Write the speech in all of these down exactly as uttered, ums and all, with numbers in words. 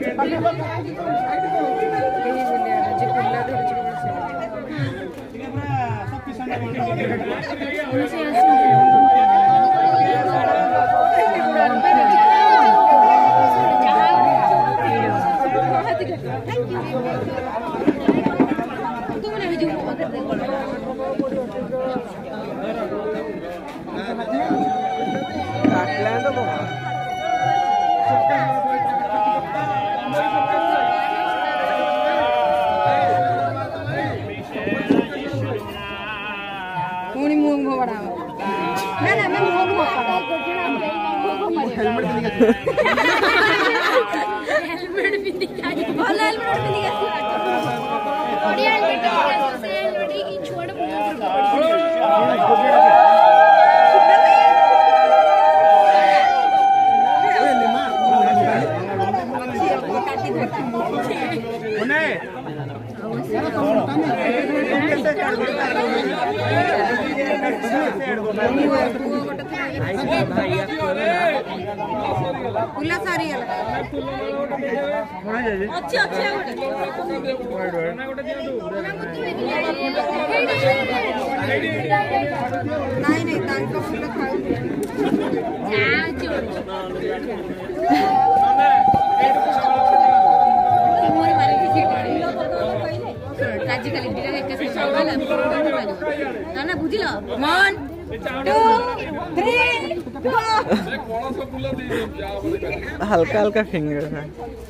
हल्का हल्का फिंगर है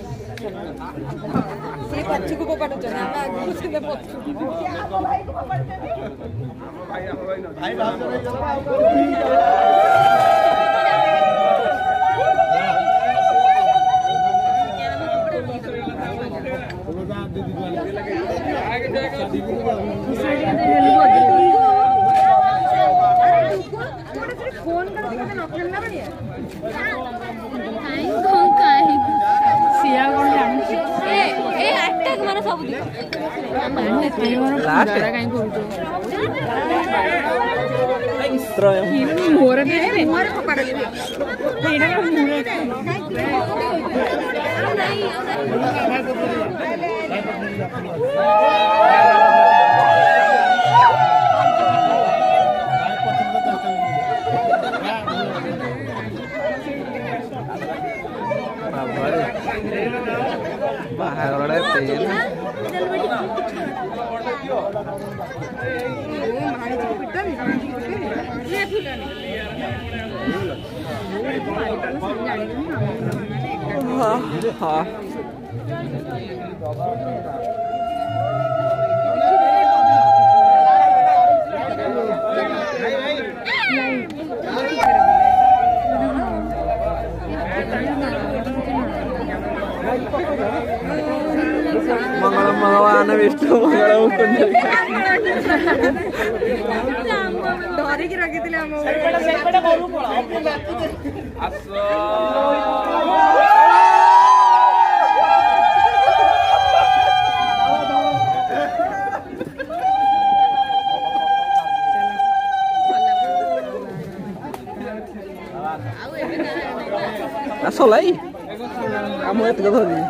ये पच्ची को पकड़ो चला मैं कुछ में पच्ची भाई बात फोन कर ना बढ़िया बाहर वाला तेल हाँ हाँ मंगलम भगवान विष्णु मंगलम मुकुंद डोरी की रखी थी हम असलाई kamu itu kata dia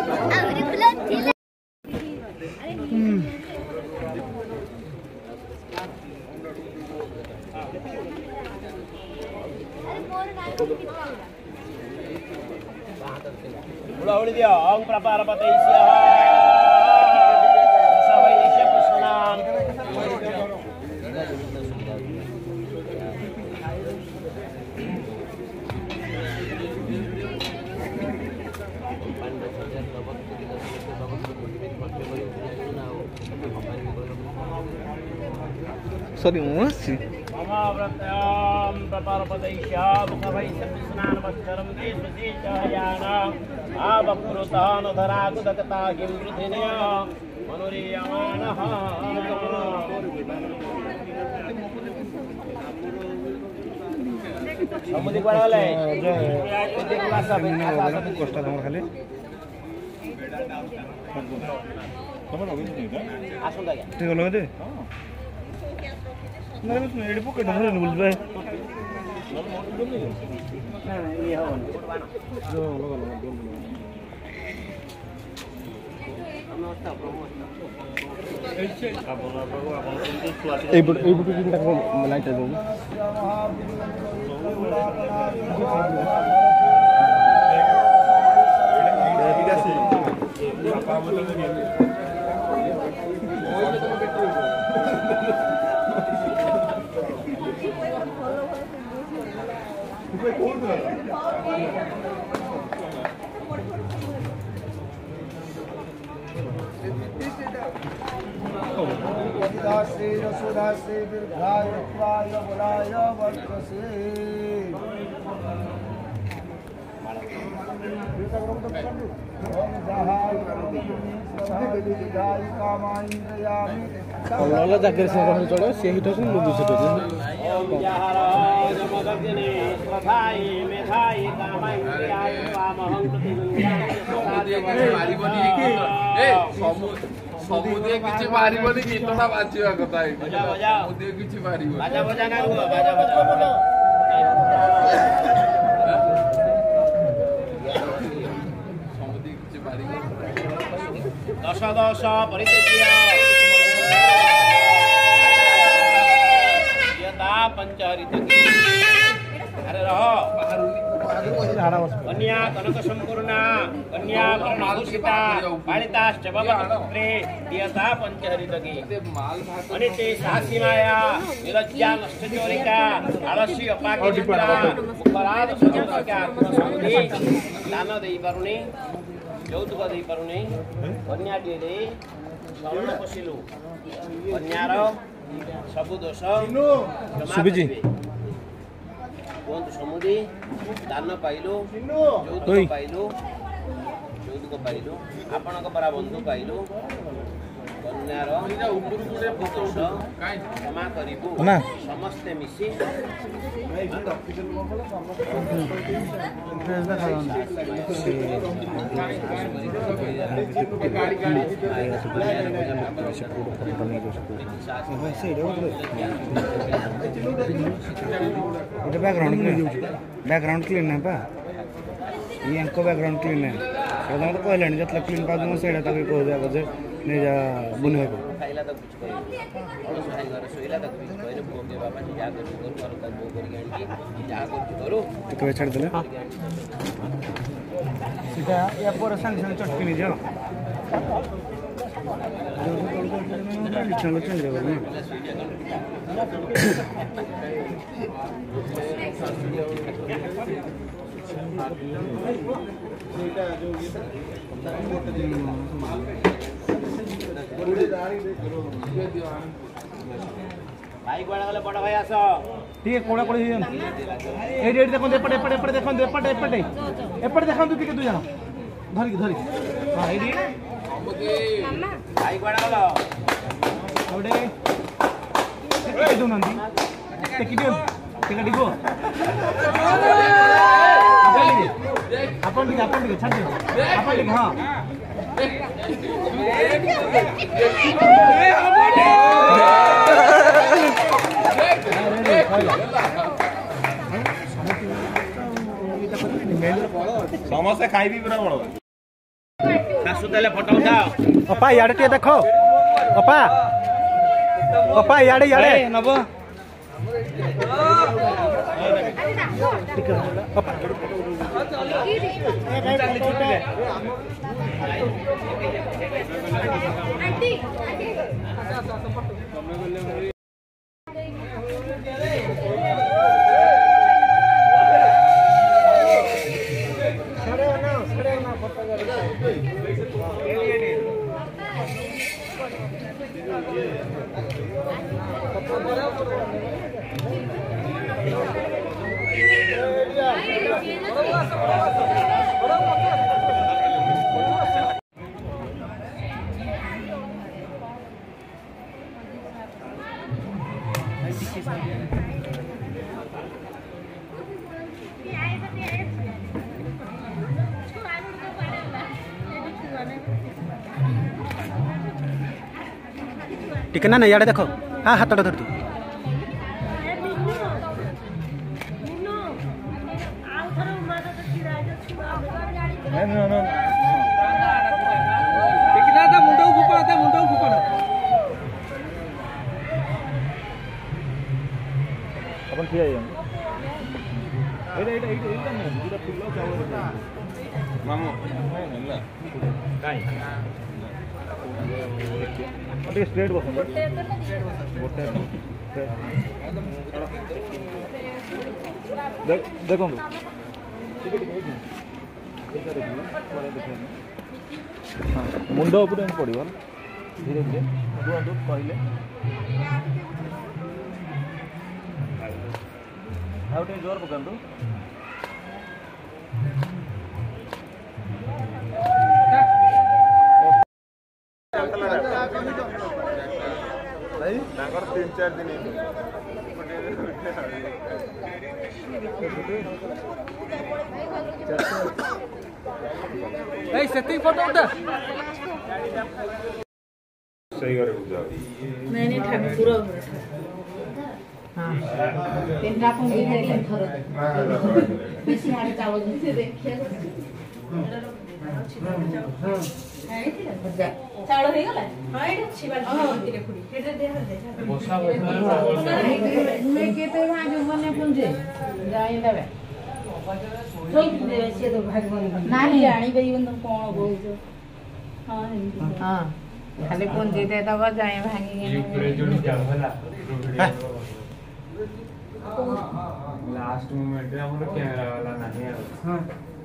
ulah-ulah dia ang praparapat Asia sampai Asia pesanan sorry masih Mama pratyam praparapat Asia sampai Asia pesanan maskaram des besi cahayana abaprutan dharaku dakta gimrithiniya manuriyamana samudi padale je class ab class costa tomar khali tomar hobi ni asun da ठीक होलो दे ना मैं AD pocket में बोल बे ना ये हो जो लगा लगा এইপটু এইপটু তিনটা লাইটটা দেবো ঠিক আছে सुधासे दीर्घाय प्राय बलाय वर्तसे ଅଲଗା ଜାଗାରେ ସେ ରହି ଚଳେ ସେ ହିଟ ସେ ଲୁବି ସେ ସମୁଦ୍ର କିଛି ମାରିବନି ଗୀତଟା ବାଜିବା କଥା ସମୁଦ୍ର କିଛି ମାରିବନି ସମୁଦ୍ର କିଛି ମାରିବନି ଦଶ ଦଶ ପରିଚୟ पंचहरित अरे रहो कन्या कनक संपूर्णा कन्या वरणभूषिता बालिताश्च भवपुत्रे दियता पंचहरित की अनिते साहसी माया निलज्जा नष्ट चोरिका आलसी अपाकी चित्रा मुखराज सुजनका आत्मसंधि दान देई पारुनी यौतुक देई पारुनी कन्याटी दे शरण पशिलु कन्यार सबु दोष सुबिजी कहतु समुदी दान पाइलु यौतुक पाइलु यौतुक पाइलु आपण परा बंधु पाइलु कन्यार दोष क्षमा करिबु समस्ते मिसी बैकग्राउंड बैकग्राउंड क्लीन है पा ये बैकग्राउंड क्लीन है तो कहला जितना क्लीन पा दूँ से कह दिया नहीं जा बुने खाइला तक कुछ कहि और सहाय घर सोइला तक कुछ कहि भोग के बाबा जी जा कर करू और तब भोग करी आंटी जा कर करू तो छाड़ देले सीधा या पर संग संग चटकी नहीं जाओ चलो चल जाओ ना भाई कोड़ा गले बड़ भाई आसो ठीक है कोड़ा कोड़ी ए रेड देखो एपटे एपटे एपटे देखो एपटे एपटे एपटे देखो तू के तू जानो धरी धरी हां ए रे मामा भाई कोड़ा गलो ओडे ए दो नंदी ते की दियो ते का दिगो अपन दिखे अपन दिखे छाड़ दे अपन दिखे हां समस्या खाइबी पूरा बड़ सासु देले फोटो उठाओ अपा याडे टे देखो अपा अपा याडे याडे नबो ठीक है अपा आंटी ठीक है ना याडे देखो हाँ हाथटा धरती देखना था ଟିକେ ଷ୍ଟ୍ରେଟ୍ ବସନ୍ତୁ ଗୋଟେ ଦେଖନ୍ତୁ ମୁଣ୍ଡ ଉପରେ ଏମିତି ପଡ଼ିବ ଧୀରେ ଧୀରେ କୁହନ୍ତୁ କହିଲେ ଆଉ ଟିକେ ଜୋର ପକାନ୍ତୁ ତାଙ୍କର ତିନି ଚାରି ଦିନ ସେତିକି ଫଟୋ ଉଠା ସେଇ ଘରେ ପୂଜା ନାଇଁ ନାଇଁ ଠାକୁର ତିନିଟା ପୁଞ୍ଜି ଖାଇଲେ ଥର ବେଶୀ ହାଡ଼ି ଚାଉଳ ସେ ଦେଖିବାକୁ ଚାଉଳ ହେଇଗଲା ହଁ ଏଇଟା ଅଛି ବାଲ୍ଟିରେ ଖୁଡ଼ି ଏଇଟା ଦିଆ କେତେ ଭାଗ ମନେ ପୁଞ୍ଜି ଯାଇ ଦେବେ ସିଏ ତ ଭାଗବନି ନାହିଁ ଜାଣିପାରିବନି ତ କ'ଣ କହୁଛ ହଁ ହଁ ଖାଲି ପୁଞ୍ଜି ଦେଇଦବ ଯାଇ ଭାଙ୍ଗିକି लास्ट मोमेंट में हमरो कैमरा वाला नहीं है हां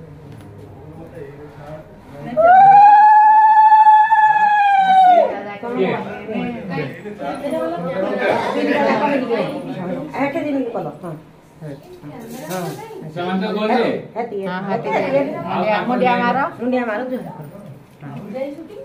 आके दिन कलो हां हां सामान तो बोले हां हां मुंडिया मारो मुंडिया मारो